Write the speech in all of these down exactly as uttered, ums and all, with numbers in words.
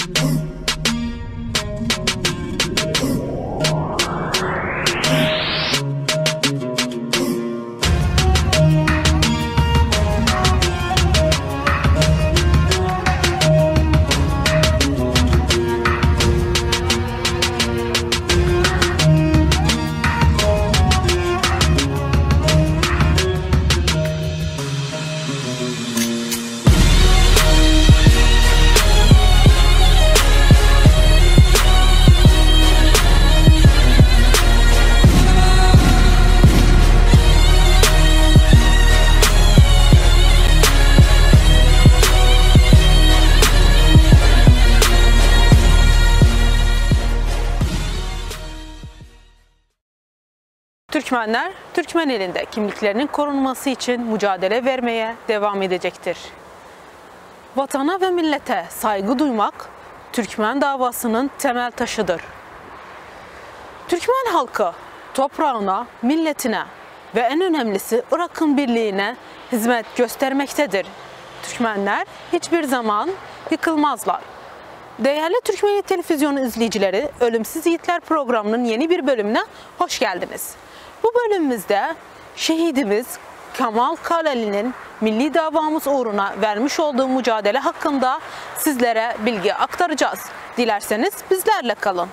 Türkmenler, Türkmen elinde kimliklerinin korunması için mücadele vermeye devam edecektir. Vatana ve millete saygı duymak, Türkmen davasının temel taşıdır. Türkmen halkı, toprağına, milletine ve en önemlisi Irak'ın birliğine hizmet göstermektedir. Türkmenler hiçbir zaman yıkılmazlar. Değerli Türkmen Televizyonu izleyicileri, Ölümsüz Yiğitler programının yeni bir bölümüne hoş geldiniz. Bu bölümümüzde şehidimiz Kemal Kaleli'nin milli davamız uğruna vermiş olduğu mücadele hakkında sizlere bilgi aktaracağız. Dilerseniz bizlerle kalın.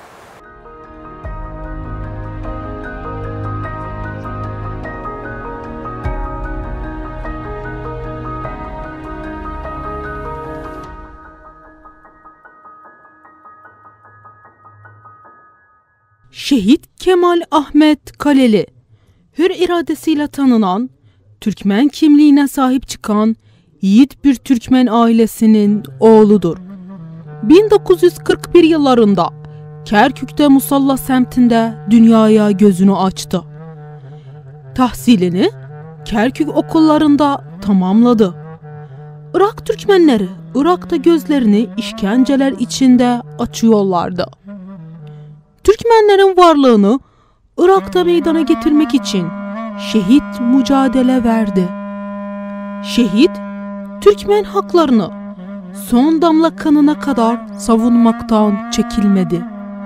Şehit Kemal Ahmet Kaleli, hür iradesiyle tanınan, Türkmen kimliğine sahip çıkan yiğit bir Türkmen ailesinin oğludur. bin dokuz yüz kırk bir yıllarında Kerkük'te Musalla semtinde dünyaya gözünü açtı. Tahsilini Kerkük okullarında tamamladı. Irak Türkmenleri Irak'ta gözlerini işkenceler içinde açıyorlardı. Türkmenlerin varlığını Irak'ta meydana getirmek için şehit mücadele verdi. Şehit, Türkmen haklarını son damla kanına kadar savunmaktan çekilmedi.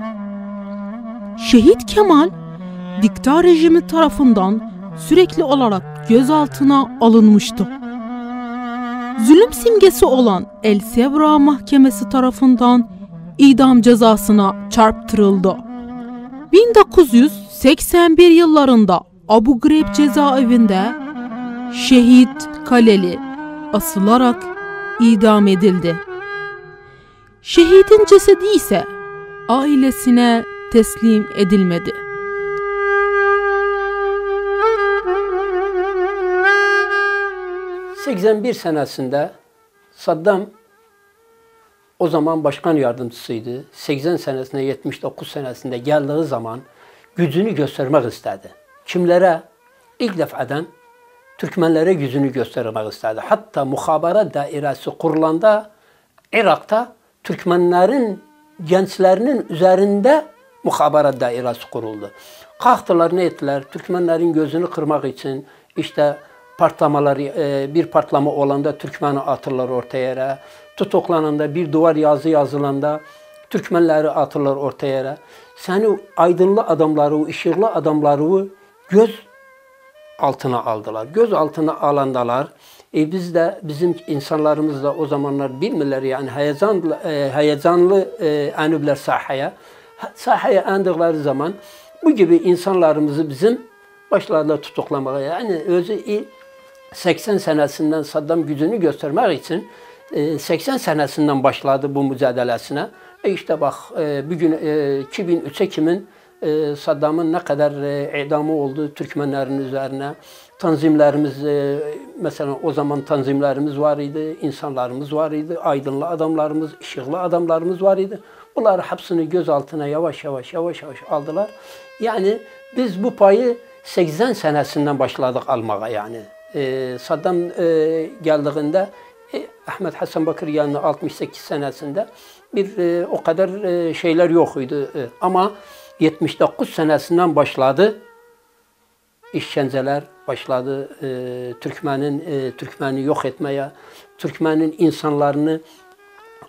Şehit Kemal, dikta rejimi tarafından sürekli olarak gözaltına alınmıştı. Zulüm simgesi olan El Sevra Mahkemesi tarafından idam cezasına çarptırıldı. bin dokuz yüz seksen bir yıllarında Abu Ghraib cezaevinde Şehit Kaleli asılarak idam edildi. Şehidin cesedi ise ailesine teslim edilmedi. seksen bir senesinde Saddam o zaman başkan yardımcısıydı. seksen senesinde, yetmiş dokuz senesinde geldiği zaman gücünü göstermek istedi. Kimlere? İlk defadan Türkmenlere gücünü göstermek istedi. Hatta muhabarat dairesi kurulanda Irak'ta Türkmenlerin gençlerinin üzerinde muhabarat dairesi kuruldu. Kalktılar, ne ettiler? Türkmenlerin gözünü kırmak için işte patlamalar, bir patlama olanda Türkmen'i atırlar ortaya yere. Tutuklananda bir duvar yazı yazılanda Türkmenleri atırlar ortaya yere. Seni aydınlı adamları, ışıklı adamları göz altına aldılar. Göz altına alandalar. E biz de, bizim insanlarımız da o zamanlar bilmirler yani heyecanlı, e, heyecanlı e, anübler sahaya. Sahaya andıkları zaman bu gibi insanlarımızı bizim başladılar tutuklamaya. Yani özü seksen senesinden Saddam gücünü göstermek için seksen senesinden başladı bu mücadelesine. E işte bak bugün iki bin üç Ekim'in Saddam'ın ne kadar idamı oldu Türkmenlerin üzerine. Tanzimlerimiz, mesela o zaman tanzimlerimiz var idi, insanlarımız var idi, aydınlı adamlarımız, ışıklı adamlarımız var idi. Bunları hepsini gözaltına yavaş yavaş yavaş yavaş aldılar. Yani biz bu payı seksen senesinden başladık almaya yani. Ee, Saddam e, geldiğinde e, Ahmet Hasan Bakır yanına altmış sekiz senesinde bir e, o kadar e, şeyler yokuydu. E, ama yetmiş dokuz senesinden başladı. İşkenceler başladı. E, Türkmen'in e, Türkmen'i yok etmeye, Türkmen'in insanlarını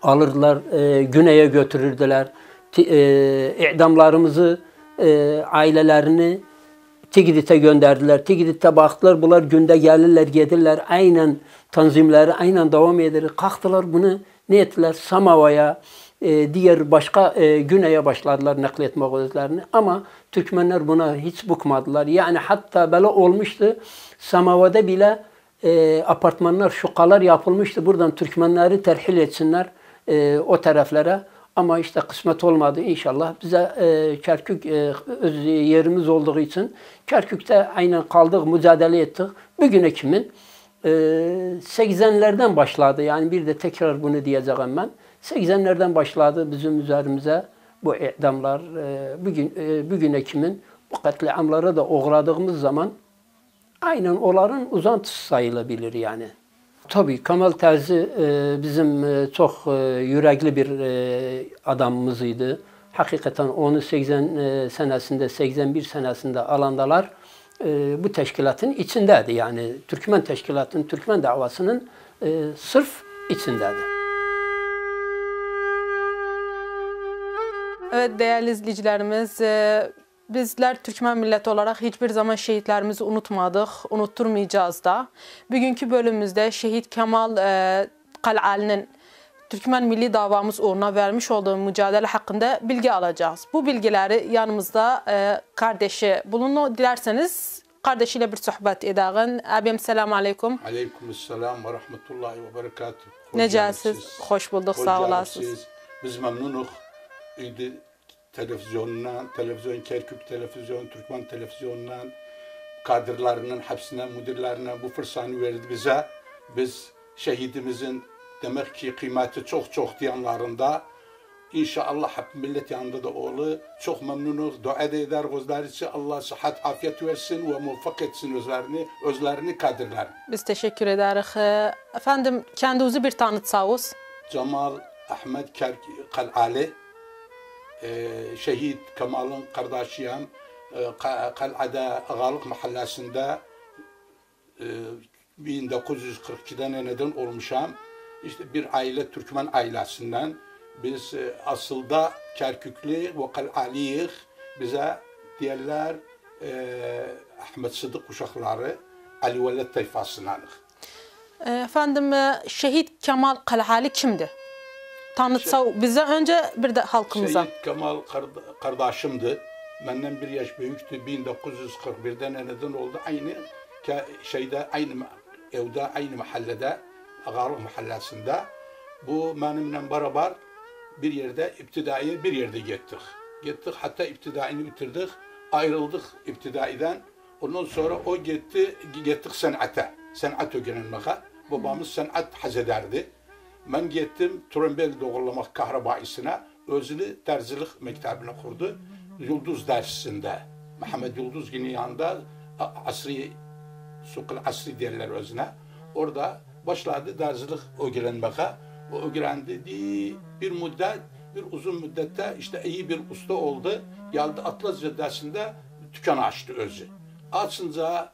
alırdılar, e, güneye götürürdüler. E, idamlarımızı, e, ailelerini Tigrit'e gönderdiler. Tigrit'te baktılar, bunlar günde gelirler, gelirler. Aynen tanzimleri, aynen devam eder. Kalktılar bunu ne ettiler? Samova'ya, e, diğer başka e, güneye başladılar nakletme gözlerini. Ama Türkmenler buna hiç bıkmadılar. Yani hatta böyle olmuştu. Samova'da bile e, apartmanlar, şukalar yapılmıştı. Buradan Türkmenleri terhil etsinler e, o taraflara. Ama işte kısmet olmadı inşallah. Bize e, Kerkük e, öz yerimiz olduğu için Kerkük'te aynen kaldık, mücadele ettik. Bugüne kimin? E, seksenlerden başladı. Yani bir de tekrar bunu diyeceğim ben. seksenlerden başladı bizim üzerimize bu idamlar. E, bugün e, bugüne kimin? Bu katliamlara da uğradığımız zaman aynen onların uzantısı sayılabilir yani. Tabii Kemal Terzi e, bizim e, çok e, yürekli bir e, adamımızıydı. Hakikaten onu seksen e, senesinde, seksen bir senesinde alandalar e, bu teşkilatın içindeydi. Yani Türkmen teşkilatının, Türkmen davasının e, sırf içindeydi. Evet değerli izleyicilerimiz, e, bizler Türkmen milleti olarak hiçbir zaman şehitlerimizi unutmadık, unutturmayacağız da. Bugünkü bölümümüzde Şehit Kemal e, Kalali'nin Türkmen milli davamız uğruna vermiş olduğu mücadele hakkında bilgi alacağız. Bu bilgileri yanımızda e, kardeşi bulunur. Dilerseniz kardeşiyle bir sohbet edelim. Abim selamun aleyküm. Aleykümselam ve rahmetullahi ve berekatuhu. Necəsiz? Hoş bulduk, sağ olasınız. Biz memnunuk. İdi televizyonundan, televizyon Kerkük televizyon, Türkmen televizyonundan, kadırlarının hepsine, müdürlerine bu fırsatı verdi bize. Biz şehidimizin demek ki kıymeti çok çok diyanlarında inşallah hep millet yanında da oğlu çok memnunuz. Dua eder gözler için Allah sıhhat, afiyet versin ve muvaffak etsin özlerini, özlerini kadırlar. Biz teşekkür ederiz. Efendim kendinizi bir tanıtsanız. Cemal Ahmet Kalali. Ee, Şehit Kemal'ın kardeşiyim. Ee, Kal'ada Ağalık Mahallesi'nde e, bin dokuz yüz kırk ikiden neden olmuşam. İşte bir aile, Türkmen ailesinden. Biz e, aslında Kerküklü ve Kal'aliyiz. Bize diğerler e, Ahmet Sıdık uşakları Ali Veled tayfasındanız. Efendim Şehit Kemal Kalali kimdi? Tanıtsa şey, bize önce bir de halkımıza. Şehit Kemal kardeşimdi. Benden bir yaş büyüktü. bin dokuz yüz kırk birden neden oldu. Aynı şeyde, aynı evde, aynı mahallede, Ağalık mahallesinde. Bu benimle beraber bir yerde iptidaiye bir yerde gittik. Gittik hatta iptidaini bitirdik. Ayrıldık iptidaiden. Ondan sonra o gitti, gittik sanata. Sanat öğrenmeye. Babamız sanat haz ederdi. Ben gittim trombel doğrulamak kahrabaisine, özlü terzilik mektebini kurdu. Yıldız dersinde. Mehmet Yıldız günün yanında asri, sukul asri derler özüne. Orada başladı terzilik öğrenmeye. O öğrendi bir müddet, bir uzun müddette işte iyi bir usta oldu. Geldi Atlas Caddesi'nde dükkan açtı özü. Açınca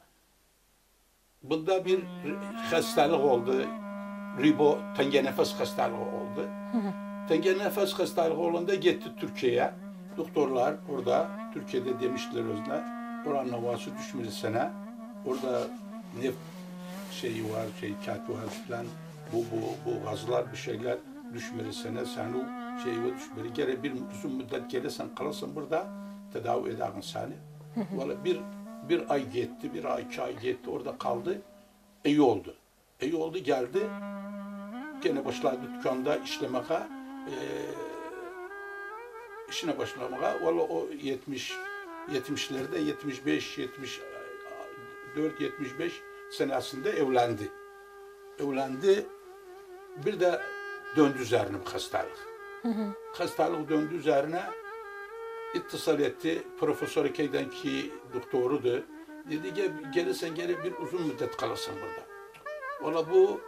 bunda bir hastalık oldu. Ribo, tenge nefes hastalığı oldu. Tenge nefes hastalığı olanda gitti Türkiye'ye. Doktorlar orada, Türkiye'de demişler özüne, oranın havası düşmürsene. Orada nef şeyi var, şey kağıt var falan. Bu, bu, bu gazlar, bir şeyler düşmürsene. Sen o şeyi düşmürsene. Gene bir uzun müddet gelirsen kalırsın burada, tedavi edersin seni. Valla bir, bir ay gitti, bir ay, iki ay gitti, orada kaldı. İyi oldu. İyi oldu, geldi. Gene başladı dükkanda işlemeye, e, işine başlamaya. Valla o yetmiş, yetmişlerde, yetmiş beş, yetmiş dört, yetmiş beş senesinde evlendi. Evlendi. Bir de döndü üzerine bir hastalık. Hı hı. Hastalık döndü üzerine ittisal etti. Profesör Keyden ki doktorudu. Dedi ki gelirsen geri bir uzun müddet kalırsın burada. Valla bu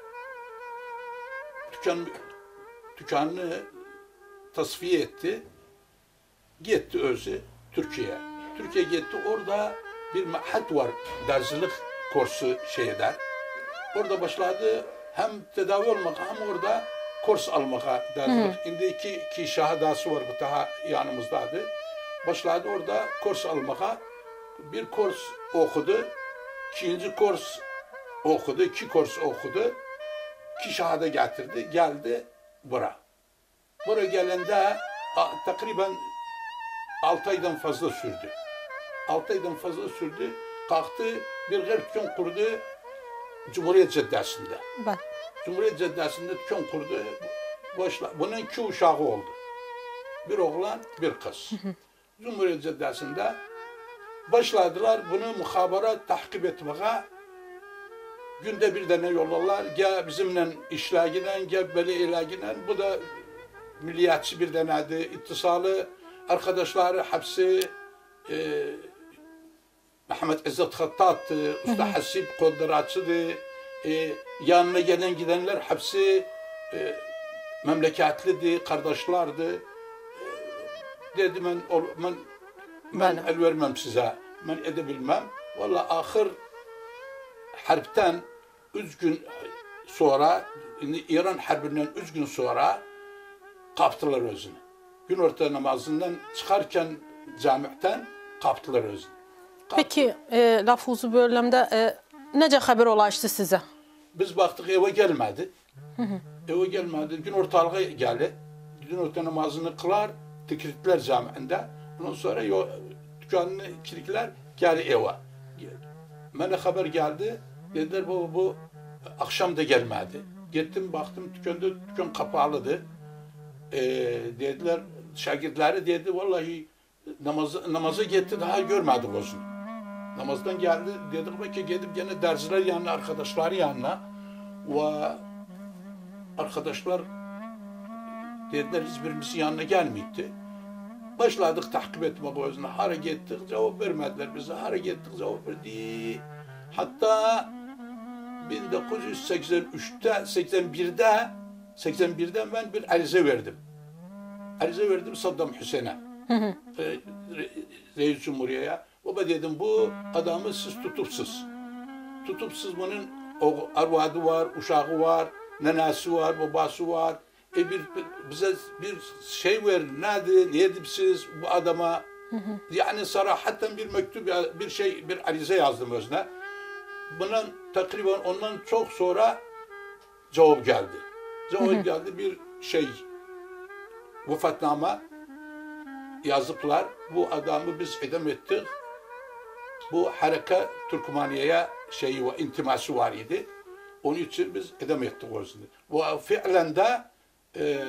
dükkan, dükkanını tasfiye etti. Gitti özü Türkiye'ye. Türkiye'ye gitti. Orada bir mahat var. Derzilik kursu şey eder. Orada başladı hem tedavi olmak hem orada kurs almaya derdik. Şimdi iki, iki şahadası var bu daha yanımızdadır. Başladı orada kurs almaya. Bir kurs okudu. İkinci kurs okudu. iki kurs okudu. İki şahada getirdi. Geldi bura. Buraya gelende takriben altı aydan fazla sürdü. altı aydan fazla sürdü. Kalktı bir dükkan kurdu Cumhuriyet Caddesi'nde. Ben. Cumhuriyet Caddesi'nde dükkan kurdu. Başla. Bunun iki uşağı oldu. Bir oğlan, bir kız. Cumhuriyet Caddesi'nde başladılar bunu muhabara takip etmeye. Günde bir tane yollarlar. Gel bizimle işlerginen, gel böyle ilaginen. Bu da milliyetçi bir denedi. İttisalı arkadaşları hepsi e, Mehmet İzzet Hattat'tı, Usta Hasip Kodratçı'dı. E, yanına gelen gidenler hepsi e, memleketliydi, kardeşlerdi. E, dedi ben, ben, ben el vermem size, ben edebilmem. Vallahi ahir harpten üç gün sonra, İran Harbi'nden üç gün sonra kaptılar özünü. Gün orta namazından çıkarken camiden kaptılar özünü. Peki, e, lafınızı bölümde e, nece haber ulaştı size? Biz baktık eve gelmedi. Hı hı. Eve gelmedi. Gün ortalığa geldi. Gün orta namazını kılar, tikritler camiinde. Ondan sonra yo, dükkanını kilitler, geldi eve. Bana haber geldi. Dediler bu, bu akşam da gelmedi. Gittim baktım dükkanda dükkan kapalıydı. Ee, dediler şagirdleri dedi vallahi namazı, namaza gitti daha görmedik olsun. Namazdan geldi dedik belki gidip gene dersler yanına arkadaşları yanına ve arkadaşlar dediler hiçbirimizin yanına gelmeydi. Başladık takip etmek özüne. Hara gittik cevap vermediler bize. Hara gittik cevap verdi. Hatta bin dokuz yüz seksen üçte, seksen birde, seksen birde ben bir arize verdim. Arize verdim Saddam Hüseyin'e. Re, re, Reis Cumhuriyet'e. Baba dedim bu adamı siz tutupsuz. Tutupsuz bunun o arvadı var, uşağı var, nenesi var, babası var. E bir, bize bir şey ver, nedir, ne edip siz bu adama? Yani sarahatten bir mektup, bir şey, bir arize yazdım özüne. Bundan takriben ondan çok sonra cevap geldi. Cevap geldi bir şey, vefatname yazdıklar. Bu adamı biz edem ettik. Bu hareket Türkmeniye'ye şeyi ve intiması var idi. Onun için biz edem ettik o yüzden. Ve fiilen de e,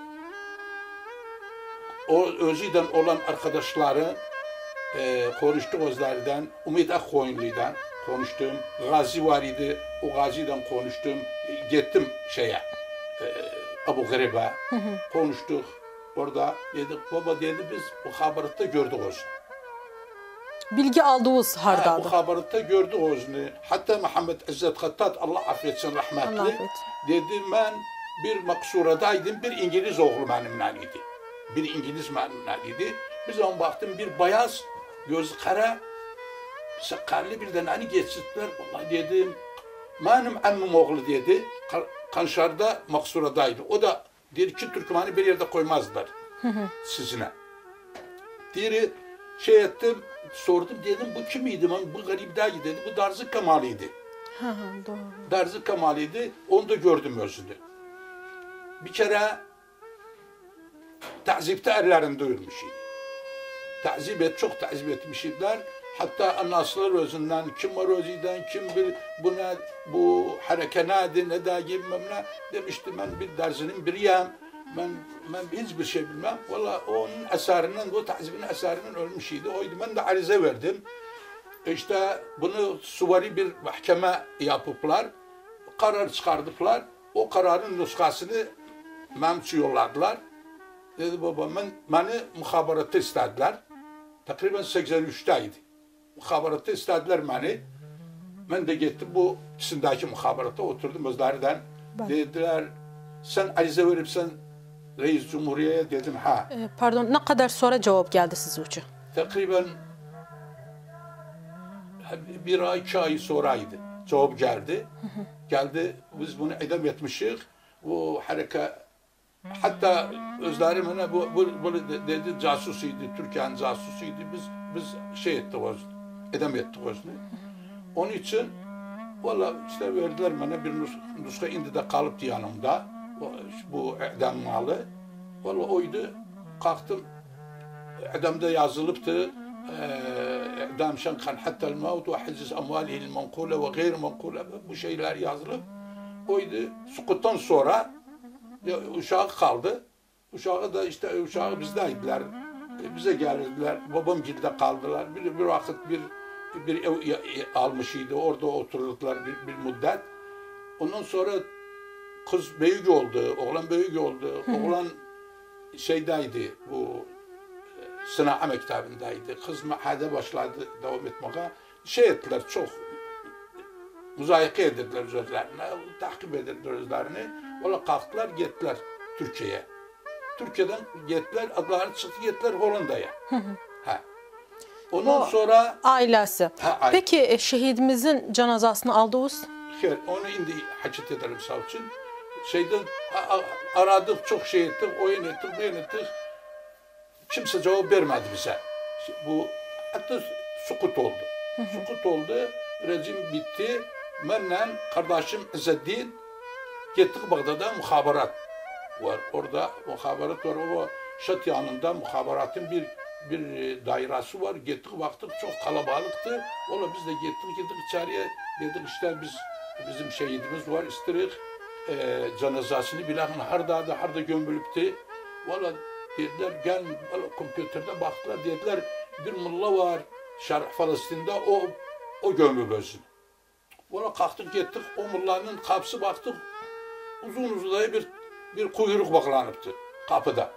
o özüden olan arkadaşları e, konuştuk özlerden, Ümit Akkoyunlu'dan konuştum. Gazi var idi, o Gazi'den konuştum. Gittim şeye, e, Abu Ghraib'e konuştuk. Orada dedik, baba dedi biz bu habaratta gördük olsun. Bilgi aldığınız hardadır. Bu habaratta gördük olsun. Hatta Muhammed İzzet Hattat, Allah affetsin rahmetli, Allah dedi ben bir maksuradaydım, bir İngiliz oğlu benimle idi. Bir İngiliz benimle idi. Bir zaman baktım bir beyaz, gözü kara, sakallı birden hani geçittiler. Vallahi dedim, benim emmim oğlu dedi, Kanşar'da maksuradaydı. O da dedi ki Türkmen'i bir yerde koymazlar sizine. Diri şey ettim, sordum dedim bu kimiydi? Ben bu garip değil dedi. Bu Darzi Kemal'iydi. Ha, doğru. Darzi Kemal'iydi. Onu da gördüm özünü. Bir kere ta'zipte ellerini duyurmuşydı. Ta'zip et, çok ta'zip etmişler. Hatta anasılar özünden, kim var özüden, kim bir buna bu hareke nedir, ne da gibi ne demişti ben bir derzinin biriyim. Ben ben hiçbir şey bilmem. Valla onun eserinden, o ta'zibin eserinden ölmüşydi. Oydu. Ben de arize verdim. İşte bunu suvari bir mahkeme yapıplar. Karar çıkardılar. O kararın nuskasını memçi yolladılar. Dedi baba ben, beni muhabarata istediler. Takriben seksen üçteydi. Muhabarata istediler beni. Ben de gittim bu ikisindeki muhabarata oturdum özlerden. Dediler sen arize verip sen Reis Cumhuriyet'e dedim ha. E, pardon ne kadar sonra cevap geldi size ucu? Takriben bir ay, iki ay sonraydı. Cevap geldi. Geldi biz bunu edem etmişik. bu hareket hatta özleri bana bu, bu böyle dedi casusuydu, Türkiye'nin casusuydu. Biz biz şey ettik o edem ettik özünü. Onun için valla işte verdiler bana bir nus nuska indi de kalıptı yanımda. O, bu edem malı. Valla oydu. Kalktım. Edemde yazılıptı. İdam şenkan hattel mevt ve hizz amvalihil menkule ve gayr menkule, bu şeyler yazılıp oydu. Sukuttan sonra uşağı kaldı. Uşağı da işte uşağı bizdeydiler. Bize geldiler. Babam gilde kaldılar. Bir, bir vakit bir bir ev almışıydı. Orada oturdular bir, bir müddet. Ondan sonra kız büyük oldu. Oğlan büyük oldu. Oğlan şeydeydi. Bu sınav mektebindeydi. Kız mahade başladı devam etmeye. Şey ettiler çok. Muzayika edirdiler özlerine. Takip edirdiler özlerini. Ola kalktılar gittiler Türkiye'ye. Türkiye'den gittiler, adlarını çıktı gittiler Hollanda'ya. Ha. Ondan o sonra ailesi. Ha, aile. Peki şehidimizin cenazasını aldınız? Hayır, onu indi hacet edelim sağ için. Şeyden aradık, çok şey ettik, oyun ettik, oyun ettik. Kimse cevap vermedi bize. Bu hatta sukut oldu. Sukut oldu, rejim bitti. Benle kardeşim İzzeddin gittik Bağdat'a, muhaberat var. Orada muhaberat var. O Şat yanında muhaberatın bir bir dairesi var. Gittik baktık çok kalabalıktı. Ola biz de gittik gittik içeriye. Dedik işte biz bizim şehidimiz var. İstirik e, cenazasını bilakın harda da harda gömülüptü. Valla dediler gel valla kompüterde baktılar dediler bir mulla var Şark Filistin'de o o gömülübüzün. Valla kalktık gittik o mullanın kapısı baktık uzun uzun bir bir kuyruk bağlanıptı kapıda.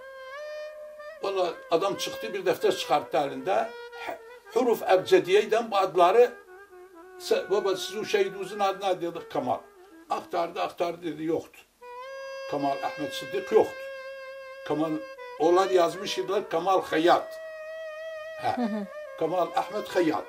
Valla adam çıktı bir defter çıkarttı elinde. Huruf ebcediyeyden bu adları baba siz o şehidimizin adına dedik Kemal. Aktardı aktardı dedi yoktu. Kemal Ahmet Sıddık yoktu. Kemal onlar yazmışlar Kemal Hayyat. Ha. Kemal Ahmet Hayyat.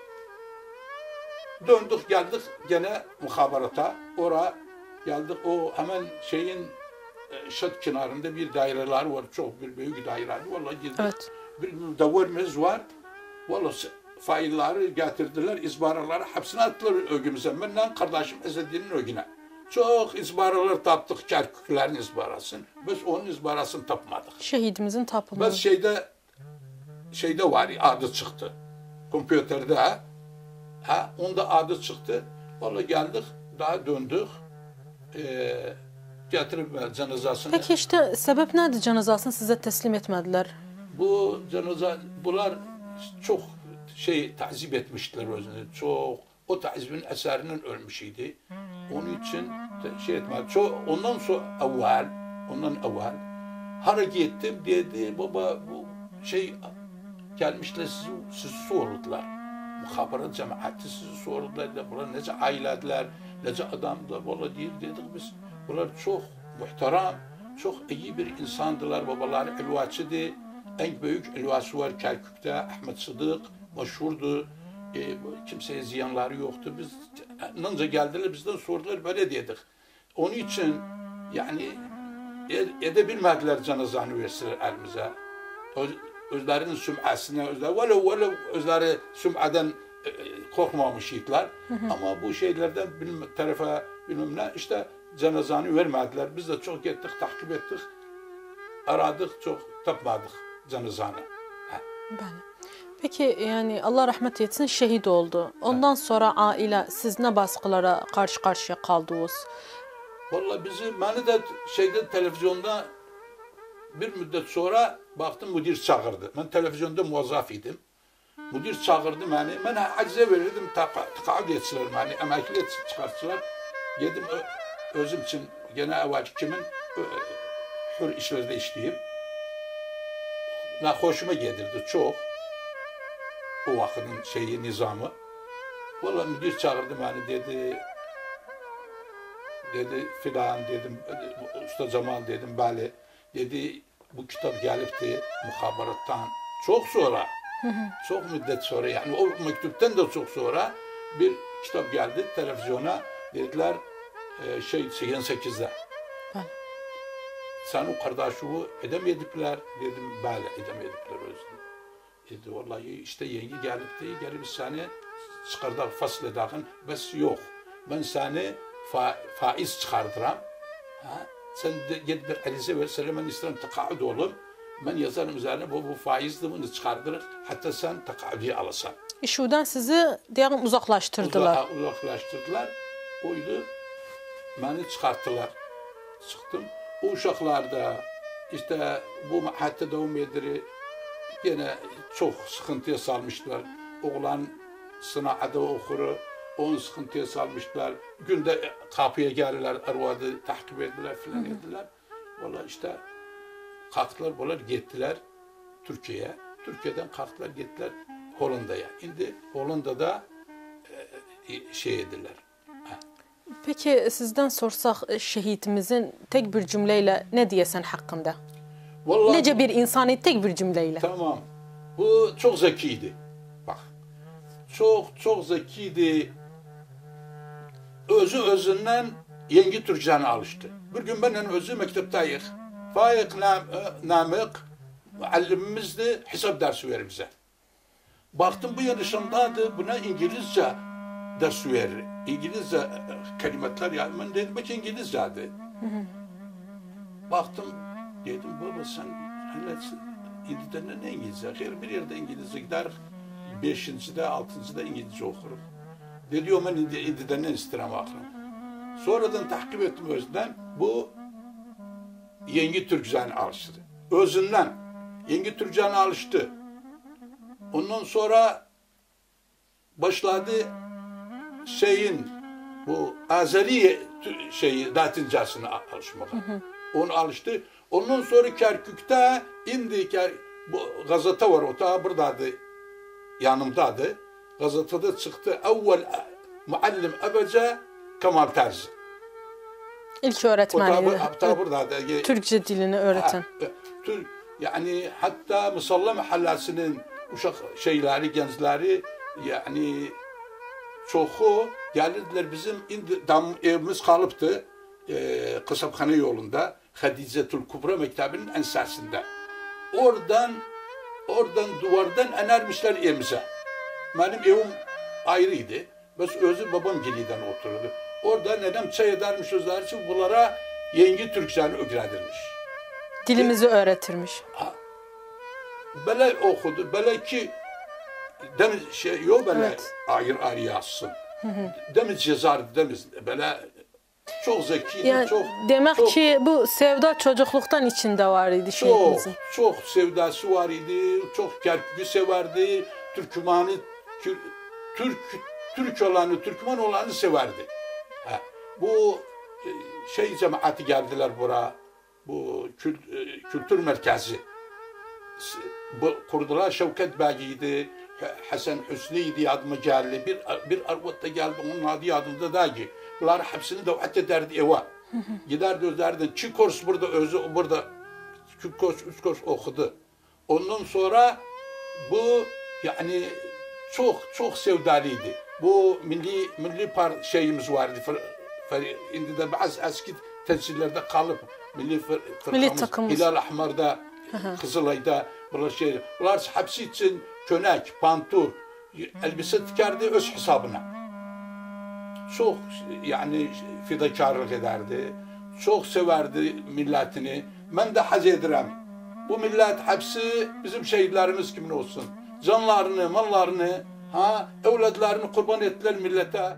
Döndük geldik gene muhaberata. Oraya geldik o hemen şeyin Şat kenarında bir daireler var. Çok bir büyük daire. Vallahi girdik. Evet. Bir müdevverimiz var. Vallahi failleri getirdiler. İzbaraları hepsini attılar ögümüze. Benden kardeşim İzzeddin'in ögüne. Çok izbaralar taptık. Kerküklerin izbarasını. Biz onun izbarasını tapmadık. Şehidimizin tapılması. Biz şeyde şeyde var. Adı çıktı. Kompüterde ha, onda adı çıktı. Vallahi geldik. Daha döndük. Eee getirip cenazasını. Peki işte sebep nedir cenazasını size teslim etmediler? Bu cenaza, bunlar çok şey tazip etmişler özünü. Çok o tazibin eserinin ölmüşüydü. Onun için şey etmedi. Çok ondan sonra evvel, ondan evvel hareket ettim dedi baba bu şey gelmişler sizi, sizi sordular. Muhaberat cemaati sizi sordular. Bunlar nece ailediler, nece adamlar. Valla değil dedik biz. Bunlar çok muhterem, çok iyi bir insandılar. Babaları ilvaçıydı. En büyük ilvası var Kerkük'te. Ahmet Sıddık meşhurdu. E, kimseye ziyanları yoktu. Biz nanca geldiler bizden sordular böyle dedik. Onun için yani edebilmediler cenazanı versinler elimize. Özlerinin süm'asına, özler, velev velev özleri süm'aden e, korkmamışydılar. Ama bu şeylerden bir tarafa bilmem ne işte cenazanı vermediler. Biz de çok gittik, takip ettik. Aradık, çok tapmadık cenazanı. Peki yani Allah rahmet etsin şehit oldu. Ondan sonra aile siz ne baskılara karşı karşıya kaldınız? Vallahi bizi, beni de şeyde televizyonda bir müddet sonra baktım müdür çağırdı. Ben televizyonda muvazzaf idim. Müdür çağırdı beni. Ben acize verirdim, takavd etsinler beni, emekli çıkarttılar. Yedim özüm için gene evvelki kimin hür işlerde işleyip ne hoşuma gelirdi çok. O vakının şeyi, nizamı. Vallahi müdür çağırdı beni dedi. Dedi filan dedim. Usta Cemal dedim böyle. Dedi bu kitap gelipti muhaberattan çok sonra. Çok müddet sonra yani o mektuptan da çok sonra bir kitap geldi televizyona. Dediler şey seksen sekizde. sen o kardeşliği edemedikler. Dedim, bəli, edemedikler özünü. Dedi, vallahi işte yenge gelip de gelip seni çıkardık, fasıl edakın. Bes yok. Ben seni fa faiz çıkardıram. Ha? Sen de git bir arize versene, ben isterim takaüd olum. Ben yazarım üzerine, bu, bu faizdi, bunu çıkardırır. Hatta sen takaüdü alasan. İşudan sizi diyelim uzaklaştırdılar. Uza, uzaklaştırdılar. Oydu. Beni çıkarttılar. Çıktım. O uşaklarda işte bu hatta devam ediri yine çok sıkıntıya salmışlar. Oğlan sınavda okuru, onu sıkıntıya salmışlar. Günde kapıya geldiler, arvadı takip ettiler filan ettiler. Vallahi işte kalktılar, bunlar gittiler Türkiye'ye. Türkiye'den kalktılar, gittiler Hollanda'ya. Şimdi Hollanda'da e, şey ediler. Ha. Peki sizden sorsak şehitimizin tek bir cümleyle ne diyesen hakkında? Vallahi, Nece bir insanı tek bir cümleyle. Tamam. Bu çok zekiydi. Bak. Çok çok zekiydi. Özü özünden yeni Türkçe'ne alıştı. Bir gün benim özü mekteptayıq. Faik Namık muallimimizdi, hesap dersi verir bize. Baktım bu yarışımdadı, buna İngilizce ders verir. İngilizce kelimeler yani. Ben dedim ki İngilizce'di. Baktım, dedim baba sen halletsin. İngilizce'de ne İngilizce? Hayır bir yerde İngilizce gider, beşincide, altıncıda İngilizce okurum. Dedi o ben İngilizce'den ne istedim aklım. Sonradan takip ettim özünden, bu yeni Türkçe'ne alıştı. Özünden yeni Türkçe'ne alıştı. Ondan sonra başladı şeyin, bu Azeri şeyi, Latincesine alışmaya. Onu alıştı. Ondan sonra Kerkük'te indi, Ker, bu gazete var, o da buradaydı, yanımdaydı. Gazetede çıktı, evvel muallim ebece Kemal Terzi. İlk öğretmeniydi. Hatta buradaydı. Türkçe dilini öğreten. Türk, yani hatta Musalla Mahallesi'nin uşak şeyleri, gençleri yani çoğu gelirdiler bizim indi, dam, evimiz kalıptı e, Kasapkhane yolunda Hadizetül Kubra Mektebi'nin ensasında. Oradan oradan duvardan enermişler evimize. Benim evim ayrıydı. Bes özü babam geliden otururdu. Orada nedem çay edermiş sözler için bunlara yeni Türkçe'ni öğretilmiş. Dilimizi öğretirmiş. Ha. Böyle okudu, böyle ki demiz şey yok böyle evet. Ayrı ayrı yazsın. Hı hı. Demiz yazardı, demiz böyle çok zekiydi, yani çok. Demek çok, ki bu sevda çocukluktan içinde var idi şeyimizin. Çok, çok sevdası var idi, çok Kerkük'ü severdi, Türkmen'i, Türk, Türk, Türk olanı, Türkmen olanı severdi. Ha. Bu şey cemaati geldiler buraya, bu kült, kültür merkezi. Bu kurdular, Şevket Bey'iydi, Hasan Hüsni'ydi adıma geldi. Bir bir arvat da geldi, onun adı adımda da ki. Bunlar hepsini davet ederdi eve. Giderdi özlerden. Çi kurs burada özü burada iki kurs, üç kurs okudu. Ondan sonra bu yani çok çok sevdalıydı. Bu milli milli par şeyimiz vardı. Şimdi de bazı eski tescillerde kalıp milli milli takımımız. Hilal Ahmar'da, Kızılay'da bunlar şey. Bunlar hepsi için könek, pantur, elbise dikerdi öz hesabına. Çok yani fedakarlık ederdi. Çok severdi milletini. Ben de haz ederim. Bu millet hepsi bizim şehitlerimiz kimin olsun. Canlarını, mallarını, ha, evladlarını kurban ettiler millete.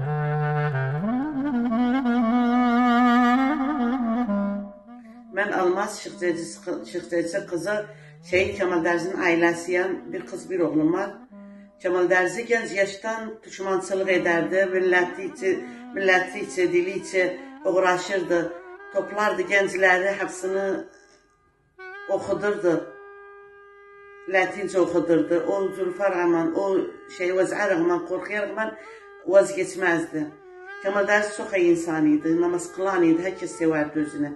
Ben Almaz Şıkçacı kızı Şehit Kemal Derzi'nin ailesiyen bir kız bir oğlum var. Kemal Derzi genç yaştan düşmançılık ederdi, milleti içi, milleti içi, dili içi uğraşırdı. Toplardı gençleri, hepsini okudurdu. Latince okudurdu. O zülfa rağmen, o şey vaz'a rağmen, korkuya rağmen vazgeçmezdi. Kemal Derzi çok iyi insanıydı, namaz kılanıydı, herkes severdi özünü.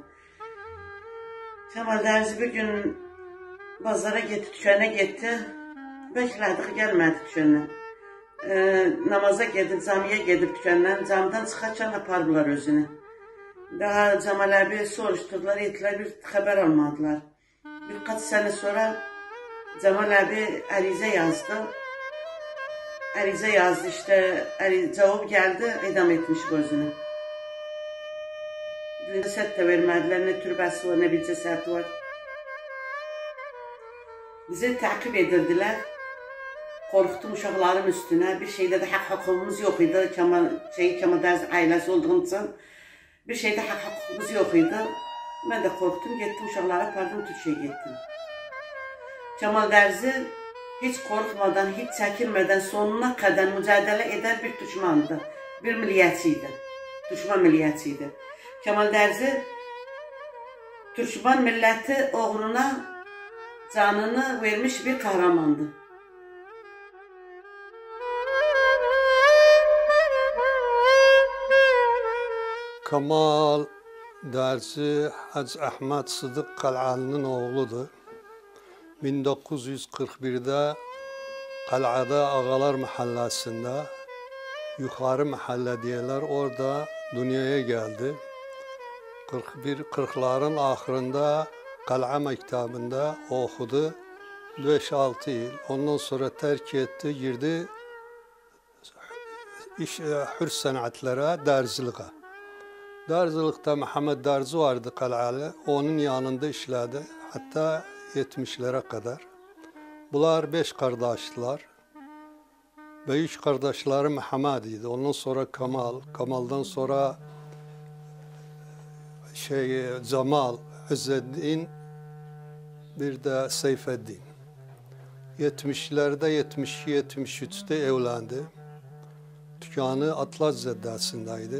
Kemal Derzi bir gün bazara gitti, tükene gitti. Bekledik, gelmedi tükene. Ee, namaza gidip, camiye gidip tükenden, camdan çıkarken apardılar özünü. Daha Cemal abi soruşturdular, ettiler, bir haber almadılar. Birkaç sene sonra Cemal abi arize yazdı. Arize yazdı işte, cevap geldi, idam etmiş gözünü. Ceset de vermediler, ne türbesi var, ne bir ceset var. Bizi takip edildiler. Korktum uşakların üstüne. Bir şeyde de hak hukukumuz yok idi. Kemal, şey, Kemal Derzi ailesi olduğum için bir şeyde hak hukukumuz yok idi. Ben de korktum, gittim uşaklara, pardon Türkçe'ye gittim. Kemal Derzi hiç korkmadan, hiç çekinmeden sonuna kadar mücadele eden bir düşmandı. Bir milliyetçiydi. Düşman milliyetçiydi. Kemal Derzi Türkmen milleti uğruna canını vermiş bir kahramandı. Kemal Derzi Hacı Ahmet Sıdık Kal'an'ın oğludur. bin dokuz yüz kırk bir'de Kal'ada Ağalar Mahallesi'nde Yukarı Mahalle diyorlar, orada dünyaya geldi. kırk bir kırkların ahırında Kal'a Mektabı'nda okudu. beş altı yıl. Ondan sonra terk etti, girdi iş, hür sanatlara, derziliğe. Derzillikte Muhammed Derzi vardı Kal'alı. Onun yanında işledi. Hatta yetmişlere kadar. Bunlar beş kardeşler. Büyük kardeşleri Muhammed idi. Ondan sonra Kemal. Kemal'dan sonra şey Cemal, İzzeddin, bir de Seyfeddin. yetmişlerde yetmiş iki yetmiş üç'te evlendi. Dükkanı Atlas Caddesi'ndeydi.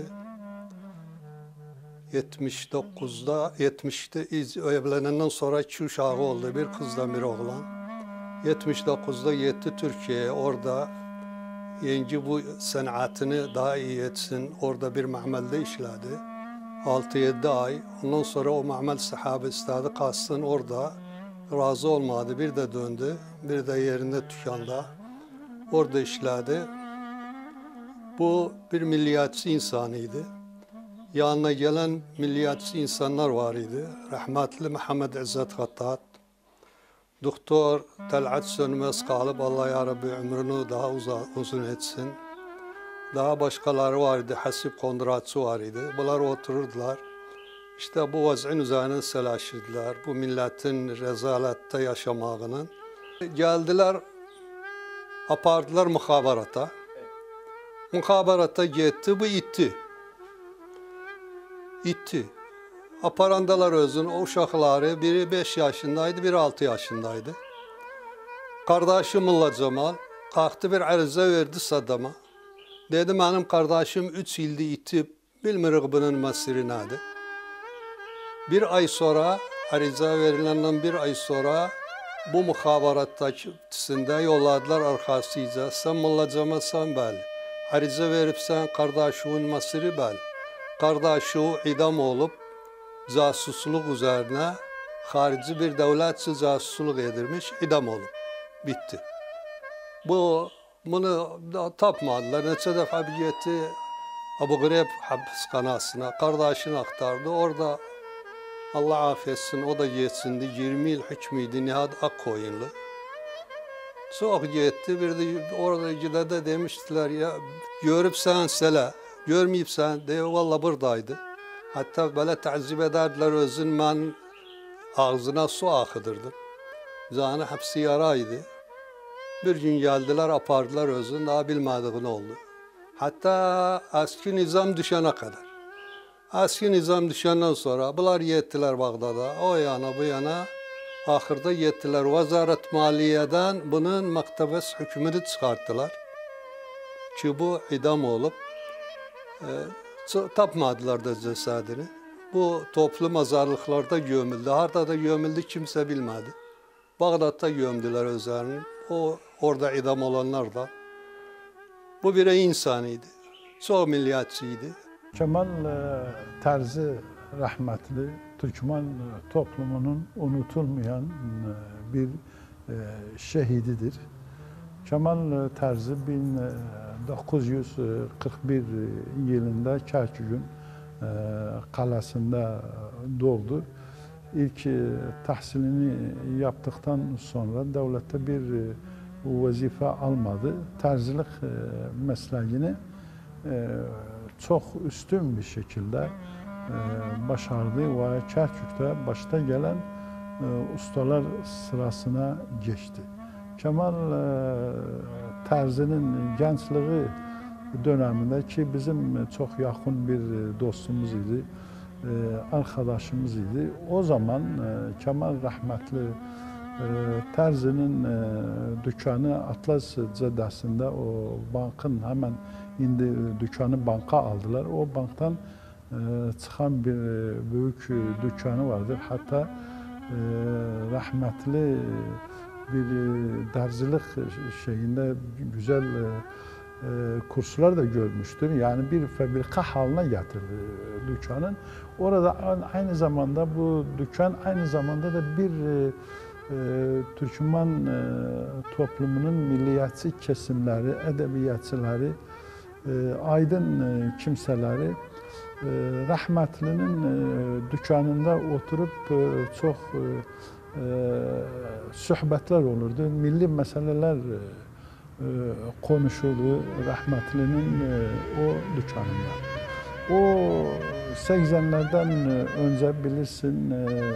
yetmiş dokuz'da yetmiş'te evlenenden sonra iki uşağı oldu. Bir kızla bir oğlan. yetmiş dokuz'da gitti Türkiye'ye. Orada yenge bu sanatını daha iyi etsin. Orada bir mamelde işledi. altı yedi ay. Ondan sonra o mamel sahabe istedi kalsın orada. Razı olmadı. Bir de döndü. Bir de yerinde dükkanda. Orada işledi. Bu bir milliyetçi insanıydı. Yanına gelen milliyetçi insanlar var idi. Rahmetli Muhammed İzzet Hattat, Doktor Talat Sönmez kalıp Allah ya Rabbi ömrünü daha uzun etsin. Daha başkaları vardı, Hasip Kondratçı var idi. Bunlar otururdular. İşte bu vaz'ın üzerine selaşırdılar. Bu milletin rezalette yaşamağının. Geldiler, apardılar muhabarata. Muhabarata gitti, bu itti. İtti. Aparandalar özün, o uşakları, biri beş yaşındaydı, biri altı yaşındaydı. Kardeşim Mulla Cemal kalktı, bir arize verdi Saddam'a. Dedi, benim kardeşim üç yılda itip, bilmirik bunun mesiri nedir. Bir ay sonra, arize verilenden bir ay sonra, bu muhabarattasında yolladılar arkasıca. Sen Mulla Cemal sen bel. Arize verip sen kardeşimin mesiri bel. Kardeşi idam olup, casusluk üzerine harici bir devletçi casusluk edilmiş, idam olup bitti. Bu bunu tapmadılar. Neçe defa bir gitti Abu Ghraib hapishanasına, kardeşini aktardı. Orada Allah affetsin, o da geçsindi. yirmi yıl hükmüydü Nihat Akkoyunlu. Çok gitti. Bir de orada gide de demiştiler ya, görüp sen sele, görmeyip sen de valla buradaydı. Hatta böyle tazip ederdiler özün, ben ağzına su akıdırdım. Canı hepsi yaraydı. Bir gün geldiler, apardılar özün, daha bilmediğin oldu. Hatta eski nizam düşene kadar. Eski nizam düşenden sonra bunlar yettiler Bağdat'a, o yana bu yana. Ahırda yettiler. Vazaret Maliye'den bunun maktabes hükmünü çıkarttılar. Ki bu idam olup e, tapmadılar da cesedini. Bu toplu mezarlıklarda gömüldü. Harda da gömüldü kimse bilmedi. Bağdat'ta gömdüler özlerini. O orada idam olanlar da. Bu bir insanıydı. Çok milliyetçiydi. Kemal Terzi rahmetli Türkmen toplumunun unutulmayan bir şehididir. Kemal Terzi bin dokuz yüz kırk bir yılında Kerkük'ün Kalesi'nde doğdu. İlk tahsilini yaptıktan sonra devlette bir vazife almadı. Terzilik mesleğini çok üstün bir şekilde başardı ve Kerkük'te başta gelen ustalar sırasına geçti. Kemal Terzi'nin gençliği döneminde ki bizim çok yakın bir dostumuz idi, arkadaşımız idi. O zaman Kemal rahmetli Terzi'nin dükkanı Atlas Caddesi'nde, o bankın hemen indi dükkanı banka aldılar. O banktan çıkan bir büyük dükkanı vardır. Hatta rahmetli bir derzilik şeyinde güzel kurslar da görmüştür. Yani bir fabrika haline getirdi dükkanın. Orada aynı zamanda bu dükkan aynı zamanda da bir e, Türkmen e, toplumunun milliyetçi kesimleri, edebiyatçıları, e, aydın e, kimseleri e, rahmetlinin e, dükkanında oturup e, çok e, e, sohbetler olurdu. Milli meseleler e, konuşuldu rahmetlinin o dükkanında. O seksenlerden önce bilirsin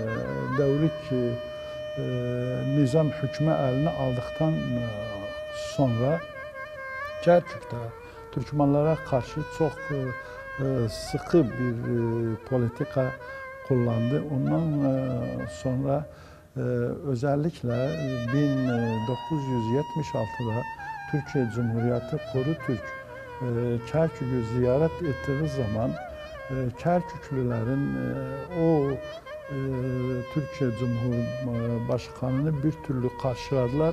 devrik nizam hükmü eline aldıktan sonra Kerkük'te Türkmenlere karşı çok sıkı bir politika kullandı. Ondan sonra özellikle bin dokuz yüz yetmiş altıda Türkiye Cumhuriyeti Koru Türk Kerkük'ü ziyaret ettiği zaman Kerküklülerin o Türkiye Cumhurbaşkanı'nı bir türlü karşıladılar.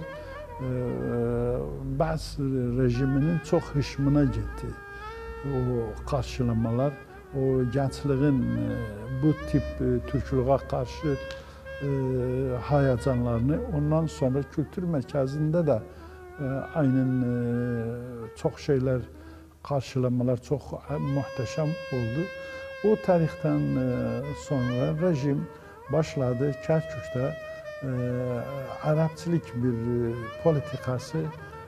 Bazı rejiminin çok hışmına gitti o karşılamalar. O gençliğin bu tip Türklüğe karşı hayacanlarını, ondan sonra kültür merkezinde de aynen çok şeyler, karşılamalar çok muhteşem oldu. O tarihten sonra rejim başladı Kerkük'te Arapçılık bir politikası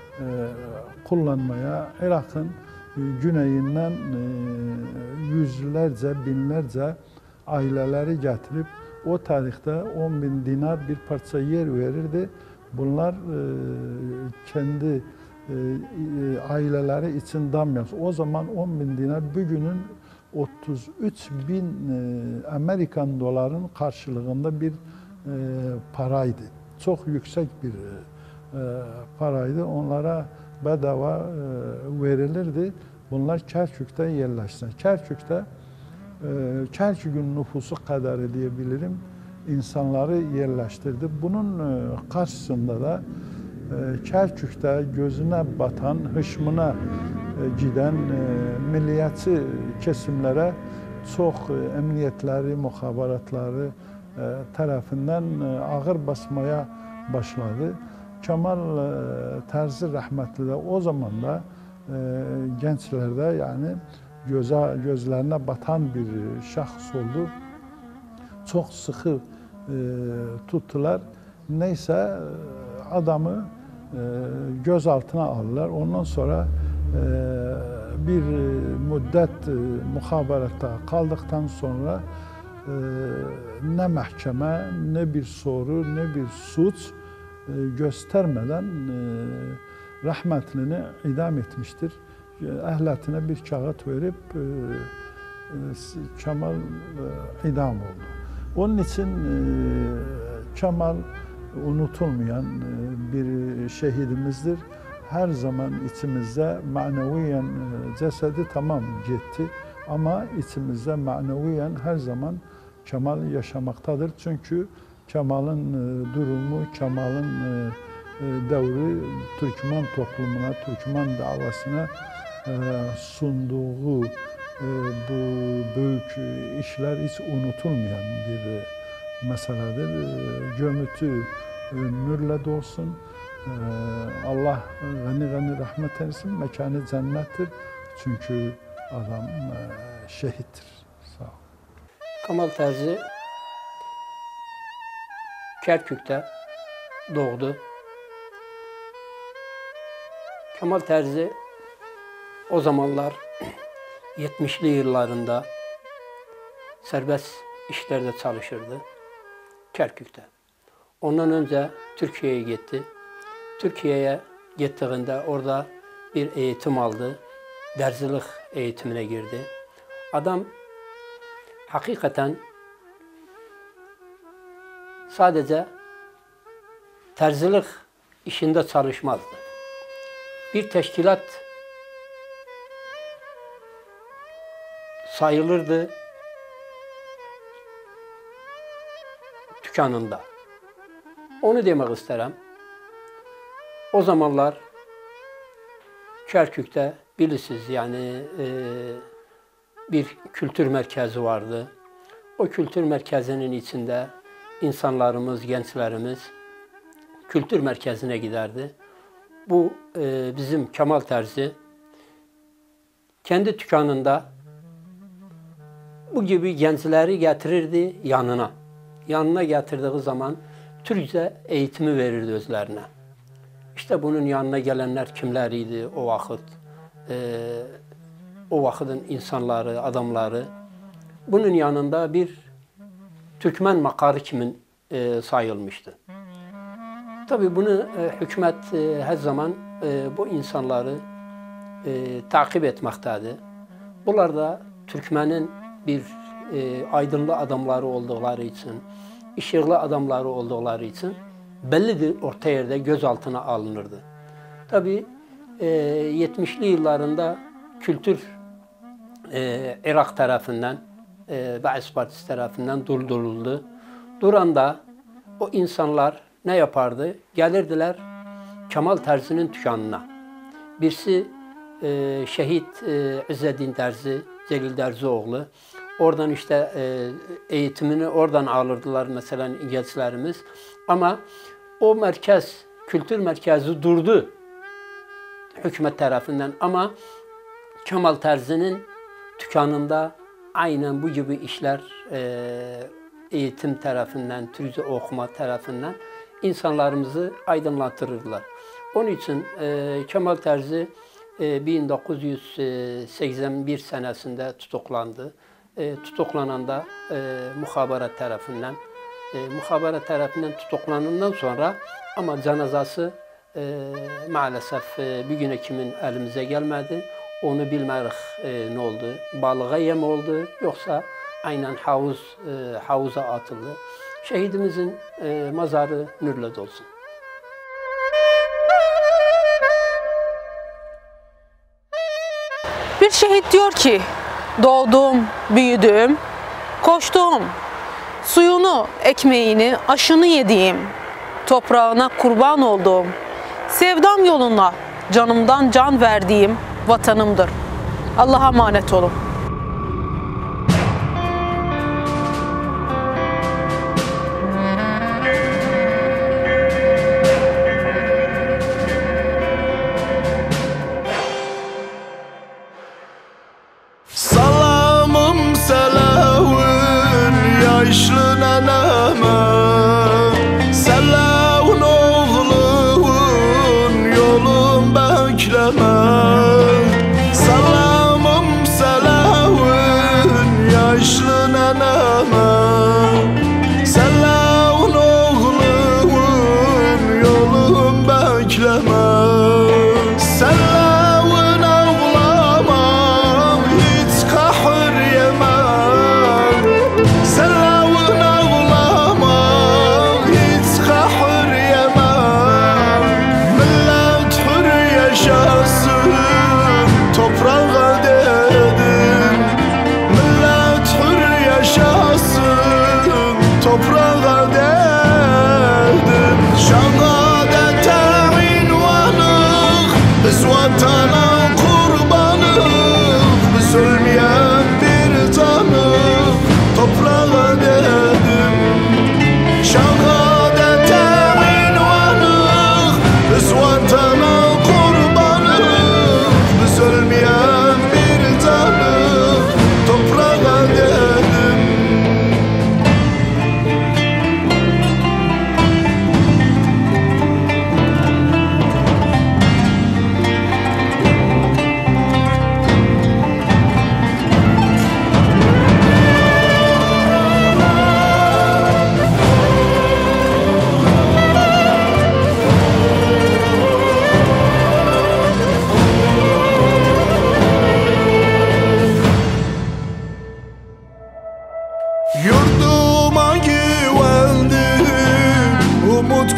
kullanmaya. Irak'ın güneyinden yüzlerce, binlerce aileleri getirip o tarihte on bin dinar bir parça yer verirdi. Bunlar e, kendi e, aileleri için dam yaptı. O zaman on bin dinar bugünün otuz üç bin e, Amerikan doların karşılığında bir e, paraydı. Çok yüksek bir e, paraydı. Onlara bedava e, verilirdi. Bunlar Kerkük'te yerleşti. Kerkük'te Kerkük'ün nüfusu kadar diyebilirim insanları yerleştirdi. Bunun karşısında da Kerkük'te gözüne batan, hışmına giden milliyetçi kesimlere çok emniyetleri, muhaberatları tarafından ağır basmaya başladı. Kemal Terzi rahmetli de o zaman da gençlerde yani göze, gözlerine batan bir şahıs oldu. Çok sıkı e, tuttular. Neyse adamı e, gözaltına aldılar. Ondan sonra e, bir müddet e, muhabaratta kaldıktan sonra e, ne mahkeme, ne bir soru, ne bir suç e, göstermeden e, rahmetlini idam etmiştir. Ehliyetine bir kağıt verip e, e, Kemal e, idam oldu. Onun için e, Kemal unutulmayan e, bir şehidimizdir. Her zaman içimizde maneviyen e, cesedi tamam gitti ama içimizde maneviyen her zaman Kemal yaşamaktadır. Çünkü Kemal'in e, durumu, Kemal'in e, e, devri Türkmen toplumuna, Türkmen davasına sunduğu bu büyük işler hiç unutulmayan bir meseledir. Gömütü nurla dolsun. Allah gani gani rahmet eylesin. Mekanı cennettir. Çünkü adam şehittir. Kemal Terzi Kerkük'te doğdu. Kemal Terzi o zamanlar yetmişli yıllarında serbest işlerde çalışırdı Kerkük'te. Ondan önce Türkiye'ye gitti. Türkiye'ye gittiğinde orada bir eğitim aldı. Derzilik eğitimine girdi. Adam hakikaten sadece terzilik işinde çalışmazdı. Bir teşkilat sayılırdı dükkanında. Onu demek isterim. O zamanlar Kerkük'te bilirsiniz yani e, bir kültür merkezi vardı. O kültür merkezinin içinde insanlarımız, gençlerimiz kültür merkezine giderdi. Bu e, bizim Kemal Terzi kendi dükkanında bu gibi gençleri getirirdi yanına. Yanına getirdiği zaman Türkçe eğitimi verirdi özlerine. İşte bunun yanına gelenler kimleriydi o vakit? Ee, o vakitin insanları, adamları. Bunun yanında bir Türkmen makarı kimin e, sayılmıştı. Tabii bunu e, hükümet e, her zaman e, bu insanları e, takip etmektedir. Bunlar da Türkmenin bir e, aydınlı adamları oldukları için, ışıklı adamları oldukları için bellidir orta yerde gözaltına alınırdı. Tabii e, yetmişli yıllarında kültür e, Irak tarafından, e, Baas Partisi tarafından durduruldu. Duranda o insanlar ne yapardı? Gelirdiler Kemal Terzi'nin dükkanına. Birisi e, şehit e, İzzeddin Terzi, Celil Derzioğlu. Oradan işte e, eğitimini oradan alırdılar mesela gençlerimiz. Ama o merkez, kültür merkezi durdu hükümet tarafından. Ama Kemal Terzi'nin dükkanında aynen bu gibi işler e, eğitim tarafından, Türkçe okuma tarafından insanlarımızı aydınlatırırlar. Onun için e, Kemal Terzi e, bin dokuz yüz seksen bir senesinde tutuklandı. E, tutuklananda e, muhabarat tarafından, e, muhabarat tarafından tutuklanından sonra ama cenazası e, maalesef e, bugüne kimin elimize gelmedi. Onu bilmerik e, ne oldu. Balığa yem oldu yoksa aynen havuz e, havuza atıldı. Şehidimizin e, mazarı nurla dolsun. Bir şehit diyor ki, doğdum, büyüdüm, koştum, suyunu, ekmeğini, aşını yediğim, toprağına kurban olduğum, sevdam yoluna canımdan can verdiğim vatanımdır. Allah'a emanet olun. Salamım selavun yaşlı neneme, selavun oğlun yolun bekleme. Salamım selavun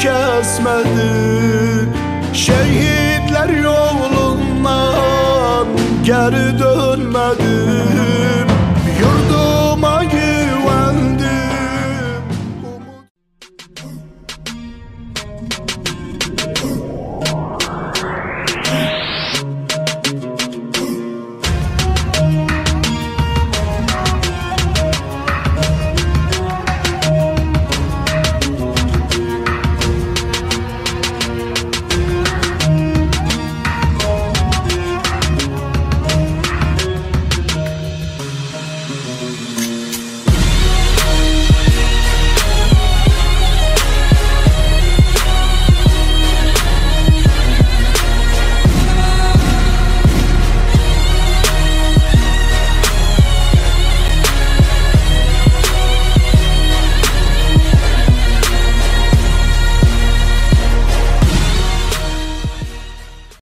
kesmedi. Şehitler yolundan geri dönmedi.